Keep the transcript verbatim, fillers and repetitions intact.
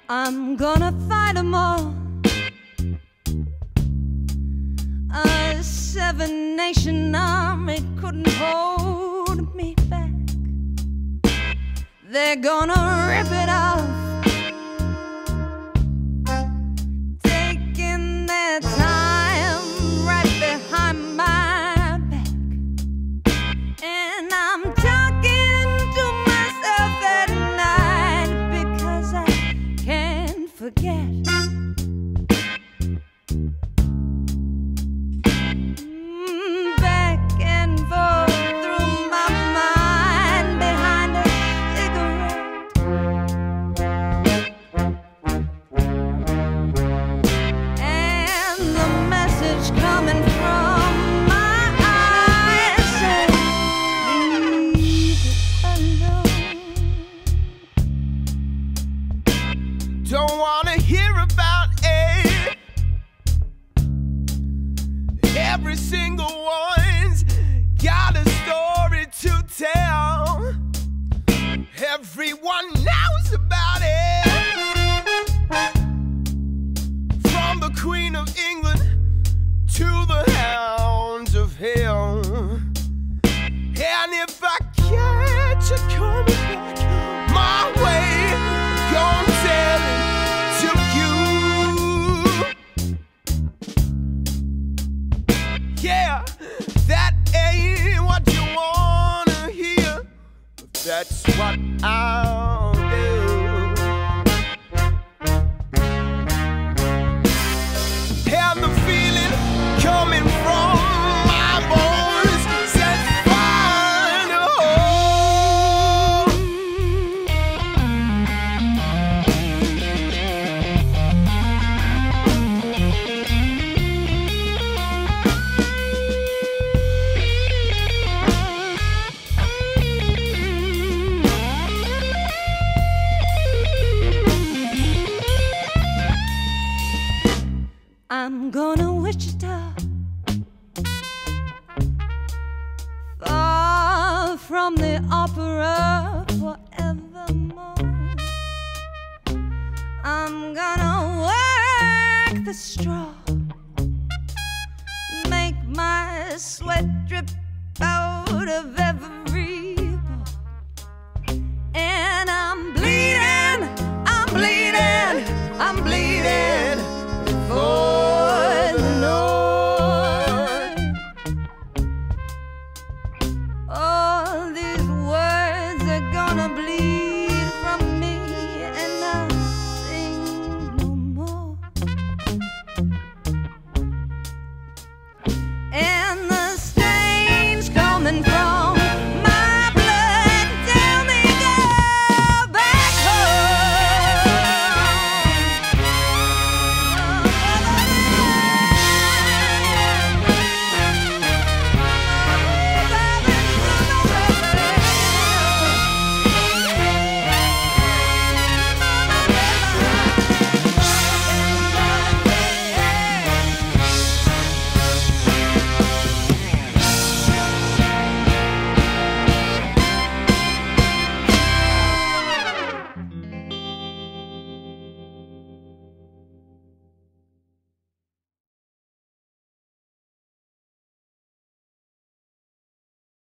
I'm gonna fight 'em all. A seven-nation army couldn't hold me back. They're gonna rip it off, taking their time right behind my back. And I'm talking to myself at night because I can't forget. Don't wanna hear about it. Every single one's got a story to tell. Everyone knows about it. From the Queen of England to the hounds of hell. And if I catch you coming back my way, gon' tell it to you. Yeah, that ain't what you wanna hear, but that's what I'll do. And the feeling coming from my bones sets fire to home. I'm gonna Wichita, far from the opera forevermore. I'm gonna work the straw, make my sweat drip out of every